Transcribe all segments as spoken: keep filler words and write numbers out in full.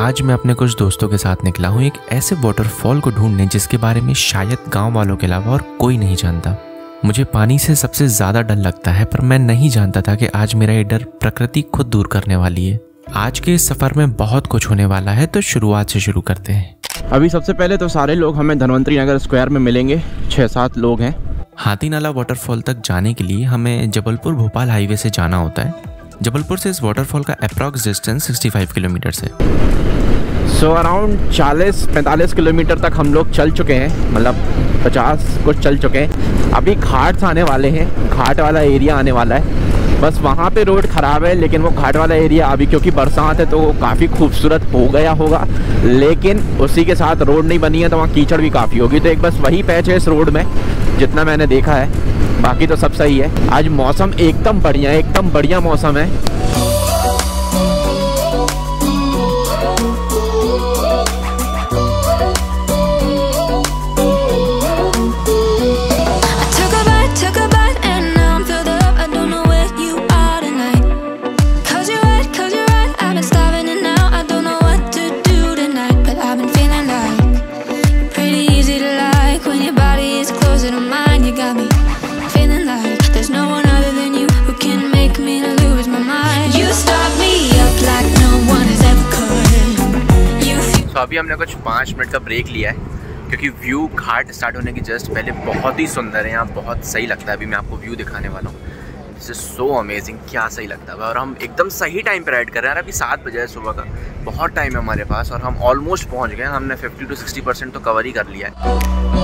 आज मैं अपने कुछ दोस्तों के साथ निकला हूँ एक ऐसे वाटरफॉल को ढूंढने जिसके बारे में शायद गांव वालों के अलावा और कोई नहीं जानता। मुझे पानी से सबसे ज़्यादा डर लगता है, पर मैं नहीं जानता था कि आज मेरा ये डर प्रकृति खुद दूर करने वाली है। आज के इस सफ़र में बहुत कुछ होने वाला है, तो शुरुआत से शुरू करते हैं। अभी सबसे पहले तो सारे लोग हमें धनवंतरी नगर स्क्वायर में मिलेंगे। छः सात लोग हैं। हाथी नाला वाटरफॉल तक जाने के लिए हमें जबलपुर भोपाल हाईवे से जाना होता है। जबलपुर से इस वाटरफॉल का अप्रॉक्स डिस्टेंस पैंसठ किलोमीटर है। सो अराउंड चालीस पैंतालीस किलोमीटर तक हम लोग चल चुके हैं, मतलब पचास कुछ चल चुके हैं। अभी घाट्स आने वाले हैं, घाट वाला एरिया आने वाला है। बस वहाँ पे रोड ख़राब है, लेकिन वो घाट वाला एरिया अभी क्योंकि बरसात है तो वो काफ़ी खूबसूरत हो गया होगा, लेकिन उसी के साथ रोड नहीं बनी है तो वहाँ कीचड़ भी काफ़ी होगी। तो एक बस वही पैच है इस रोड में जितना मैंने देखा है, बाकी तो सब सही है। आज मौसम एकदम बढ़िया है, एकदम बढ़िया मौसम है। तो अभी हमने कुछ पाँच मिनट का ब्रेक लिया है क्योंकि व्यू घाट स्टार्ट होने की जस्ट पहले बहुत ही सुंदर है। यहाँ बहुत सही लगता है। अभी मैं आपको व्यू दिखाने वाला हूँ। दिस इज सो अमेजिंग, क्या सही लगता है। और हम एकदम सही टाइम पे राइड कर रहे हैं। अभी सात बजे है सुबह का, बहुत टाइम है हमारे पास और हम ऑलमोस्ट पहुँच गए। हमने फिफ्टी टू सिक्सटी परसेंट तो कवर ही कर लिया है।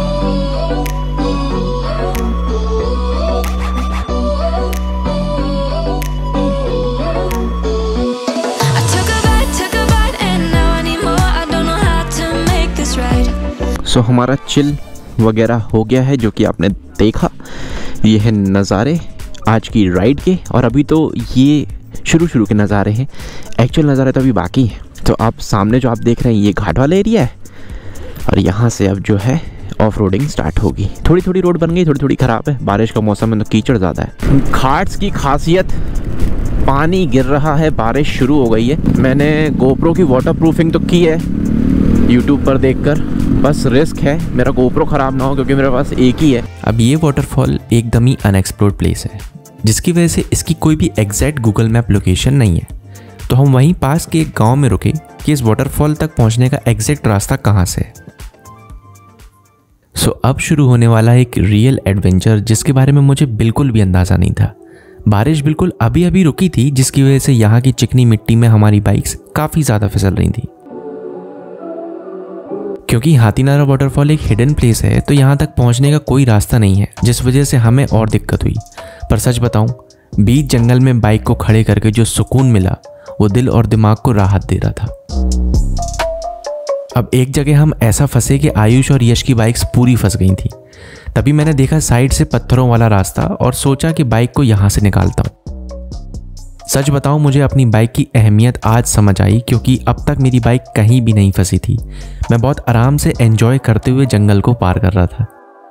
सो so, हमारा चिल वगैरह हो गया है, जो कि आपने देखा। ये है नज़ारे आज की राइड के, और अभी तो ये शुरू शुरू के नज़ारे हैं, एक्चुअल नज़ारे तो अभी बाकी हैं। तो आप सामने जो आप देख रहे हैं ये घाट वाला एरिया है, और यहाँ से अब जो है ऑफ रोडिंग स्टार्ट होगी। थोड़ी थोड़ी रोड बन गई, थोड़ी थोड़ी ख़राब है। बारिश का मौसम है तो कीचड़ ज़्यादा है। घाट्स की खासियत, पानी गिर रहा है, बारिश शुरू हो गई है। मैंने गोप्रो की वाटर प्रूफिंग तो की है यूट्यूब पर देखकर, बस रिस्क है मेरा गोप्रो ख़राब ना हो क्योंकि मेरे पास एक ही है। अब ये वाटरफॉल एकदम ही अनएक्सप्लोर्ड प्लेस है, जिसकी वजह से इसकी कोई भी एग्जैक्ट गूगल मैप लोकेशन नहीं है। तो हम वहीं पास के एक गांव में रुके कि इस वाटरफॉल तक पहुंचने का एग्जैक्ट रास्ता कहां से है। सो अब शुरू होने वाला है एक रियल एडवेंचर जिसके बारे में मुझे बिल्कुल भी अंदाज़ा नहीं था। बारिश बिल्कुल अभी अभी रुकी थी, जिसकी वजह से यहाँ की चिकनी मिट्टी में हमारी बाइक्स काफ़ी ज़्यादा फिसल रही थी। क्योंकि हाथी नाला वाटरफॉल एक हिडन प्लेस है, तो यहाँ तक पहुँचने का कोई रास्ता नहीं है, जिस वजह से हमें और दिक्कत हुई। पर सच बताऊँ, बीच जंगल में बाइक को खड़े करके जो सुकून मिला वो दिल और दिमाग को राहत दे रहा था। अब एक जगह हम ऐसा फंसे कि आयुष और यश की बाइक्स पूरी फंस गई थी। तभी मैंने देखा साइड से पत्थरों वाला रास्ता और सोचा कि बाइक को यहाँ से निकालता हूँ। सच बताऊं, मुझे अपनी बाइक की अहमियत आज समझ आई, क्योंकि अब तक मेरी बाइक कहीं भी नहीं फंसी थी। मैं बहुत आराम से एंजॉय करते हुए जंगल को पार कर रहा था।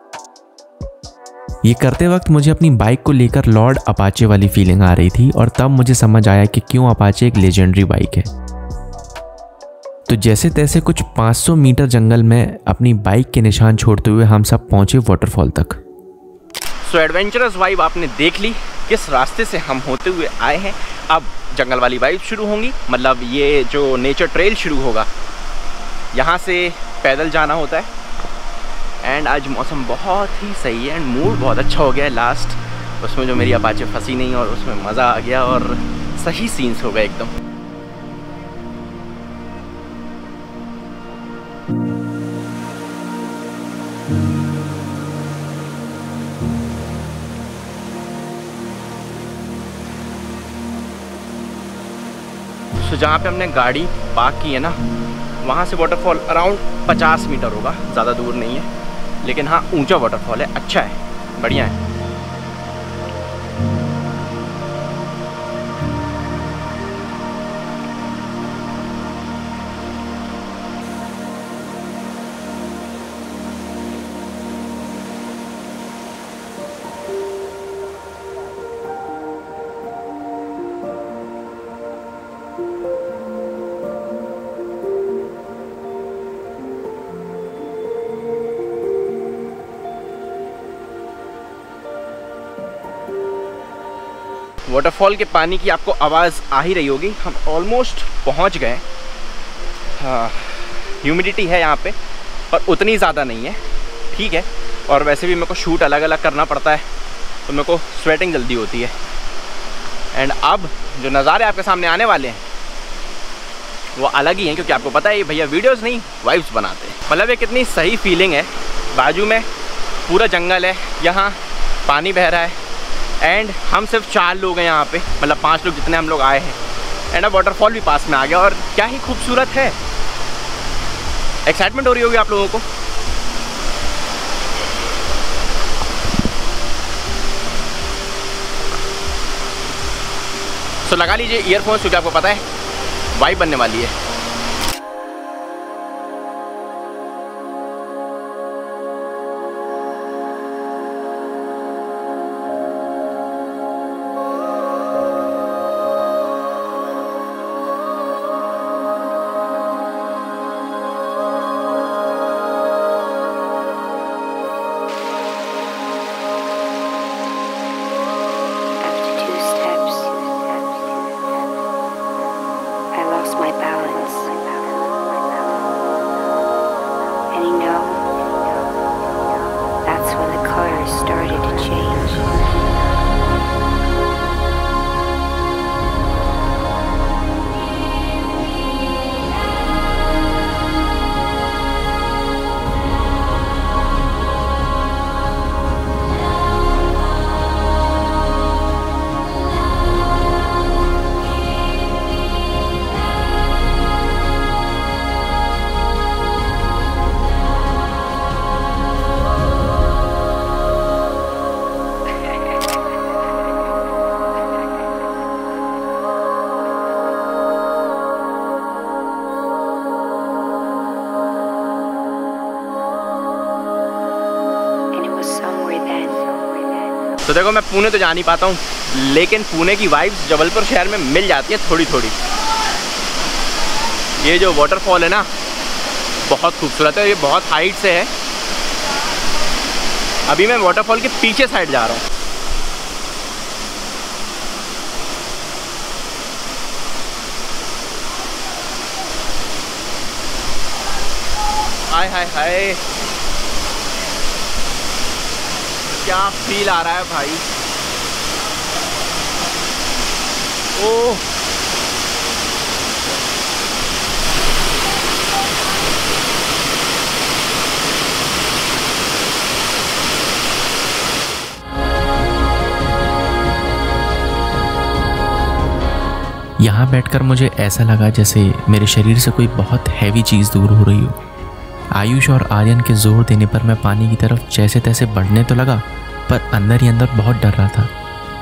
ये करते वक्त मुझे अपनी बाइक को लेकर लॉर्ड अपाचे वाली फीलिंग आ रही थी, और तब मुझे समझ आया कि क्यों अपाचे एक लेजेंडरी बाइक है। तो जैसे तैसे कुछ पाँच सौ मीटर जंगल में अपनी बाइक के निशान छोड़ते हुए हम सब पहुंचे वाटरफॉल तक। सो एडवेंचरस वाइब आपने देख ली, किस रास्ते से हम होते हुए आए हैं। अब जंगल वाली वाइब शुरू होंगी, मतलब ये जो नेचर ट्रेल शुरू होगा। यहाँ से पैदल जाना होता है। एंड आज मौसम बहुत ही सही है एंड मूड बहुत अच्छा हो गया है। लास्ट उसमें जो मेरी अपाचे फंसी नहीं और उसमें मज़ा आ गया और सही सीन्स हो गए एकदम। तो जहाँ पे हमने गाड़ी पार्क की है ना, वहाँ से वाटरफॉल अराउंड पचास मीटर होगा, ज़्यादा दूर नहीं है। लेकिन हाँ, ऊंचा वाटरफॉल है, अच्छा है, बढ़िया है। वाटरफॉल के पानी की आपको आवाज़ आ ही रही होगी। हम ऑलमोस्ट पहुंच गए। हाँ, ह्यूमिडिटी है यहाँ पे, पर उतनी ज़्यादा नहीं है, ठीक है। और वैसे भी मेरे को शूट अलग अलग करना पड़ता है, तो मेरे को स्वेटिंग जल्दी होती है। एंड अब जो नज़ारे आपके सामने आने वाले हैं वो अलग ही हैं, क्योंकि आपको पता है ये भैया वीडियोस नहीं वाइब्स बनाते हैं। मतलब ये कितनी सही फीलिंग है। बाजू में पूरा जंगल है, यहाँ पानी बह रहा है, एंड हम सिर्फ चार लोग हैं यहाँ पे, मतलब पांच लोग जितने हम लोग आए हैं। एंड अब वाटरफॉल भी पास में आ गया, और क्या ही खूबसूरत है। एक्साइटमेंट हो रही होगी आप लोगों को। तो लगा लीजिए ईयरफोन्स, क्योंकि आपको पता है वाइब बनने वाली है। तो देखो, मैं पुणे तो जा नहीं पाता हूँ, लेकिन पुणे की वाइब्स जबलपुर शहर में मिल जाती है थोड़ी थोड़ी। ये जो वाटरफॉल है ना, बहुत खूबसूरत है। ये बहुत हाइट से है। अभी मैं वाटरफॉल के पीछे साइड जा रहा हूँ। हाय हाय हाय, क्या फील आ रहा है भाई। ओह, यहाँ बैठकर मुझे ऐसा लगा जैसे मेरे शरीर से कोई बहुत हैवी चीज़ दूर हो रही हो। आयुष और आर्यन के जोर देने पर मैं पानी की तरफ जैसे तैसे बढ़ने तो लगा, पर अंदर ही अंदर बहुत डर रहा था।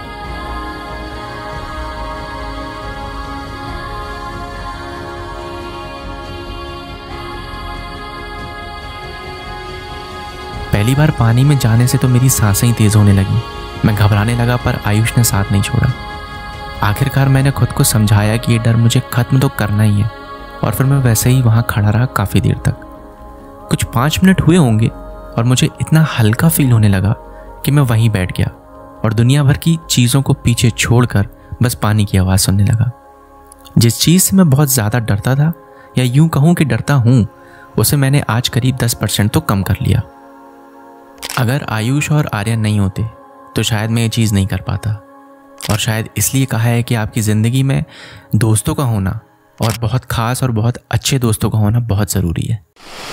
पहली बार पानी में जाने से तो मेरी सांसें ही तेज होने लगी। मैं घबराने लगा, पर आयुष ने साथ नहीं छोड़ा। आखिरकार मैंने खुद को समझाया कि ये डर मुझे खत्म तो करना ही है, और फिर मैं वैसे ही वहाँ खड़ा रहा काफ़ी देर तक। कुछ पाँच मिनट हुए होंगे और मुझे इतना हल्का फील होने लगा कि मैं वहीं बैठ गया और दुनिया भर की चीज़ों को पीछे छोड़कर बस पानी की आवाज़ सुनने लगा। जिस चीज़ से मैं बहुत ज़्यादा डरता था, या यूं कहूँ कि डरता हूँ, उसे मैंने आज करीब दस परसेंट तो कम कर लिया। अगर आयुष और आर्यन नहीं होते तो शायद मैं ये चीज़ नहीं कर पाता, और शायद इसलिए कहा है कि आपकी ज़िंदगी में दोस्तों का होना, और बहुत ख़ास और बहुत अच्छे दोस्तों का होना बहुत ज़रूरी है।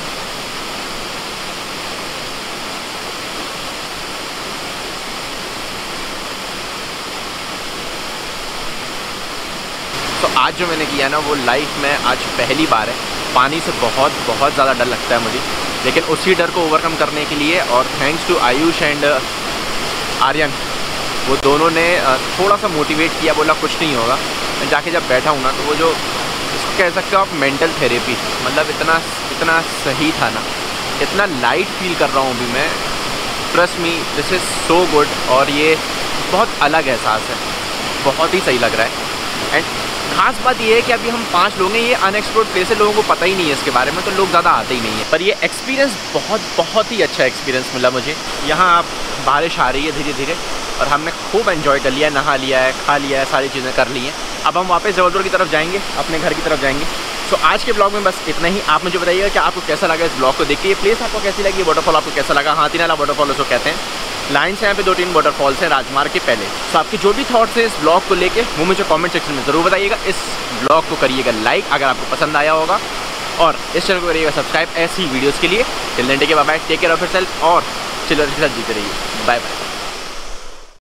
तो आज जो मैंने किया ना, वो लाइफ में आज पहली बार है। पानी से बहुत बहुत ज़्यादा डर लगता है मुझे, लेकिन उसी डर को ओवरकम करने के लिए, और thanks to Ayush and Aryan, वो दोनों ने थोड़ा सा मोटिवेट किया, बोला कुछ नहीं होगा। मैं जाके जब बैठा हूँ ना, तो वो जो इसको कह सकते हो आप मेंटल थेरेपी, मतलब इतना इतना सही था ना, इतना लाइट फील कर रहा हूँ अभी मैं। Trust me, this is so good. और ये बहुत अलग एहसास है, बहुत ही सही लग रहा है। एंड खास बात ये है कि अभी हम पांच लोग हैं, ये अनएक्सप्लोर्ड प्लेस है, लोगों को पता ही नहीं है इसके बारे में, तो लोग ज़्यादा आते ही नहीं है। पर ये एक्सपीरियंस बहुत बहुत ही अच्छा एक्सपीरियंस मिला मुझे। यहाँ आप बारिश आ रही है धीरे धीरे, और हमने खूब एंजॉय कर लिया है, नहा लिया है, खा लिया है, सारी चीज़ें कर ली हैं। अब हम वापस जबलपुर की तरफ जाएंगे, अपने घर की तरफ जाएंगे। सो आज के ब्लॉग में बस इतना ही। आप मुझे बताइएगा कि आपको कैसा लगा इस ब्लॉग को देख के, ये प्लेस आपको कैसी लगी, वाटरफॉल आपको कैसा लगा। हाथीनाला वाटरफॉल उसको कहते हैं। लाइन से यहाँ पे दो तीन वाटरफॉल्स हैं राजमार्ग के पहले। तो आपके जो भी थॉट्स हैं इस ब्लॉग को लेके वो मुझे कमेंट सेक्शन में ज़रूर बताइएगा। इस ब्लॉग को करिएगा लाइक अगर आपको पसंद आया होगा, और इस चैनल को करिएगा सब्सक्राइब ऐसी वीडियोज़ के लिए। Till then take care, bye bye, take care of yourself और चिल्लर के साथ जीते रहिए। Bye bye.